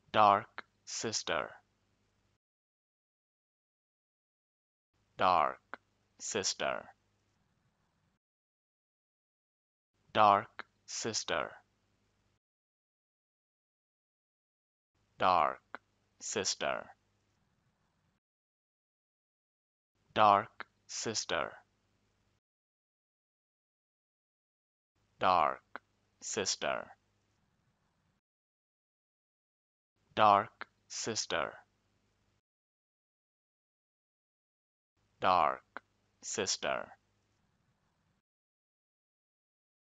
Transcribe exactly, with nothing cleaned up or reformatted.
dark sister, dark sister, dark sister, dark sister, dark sister, dark sister, dark sister, dark sister.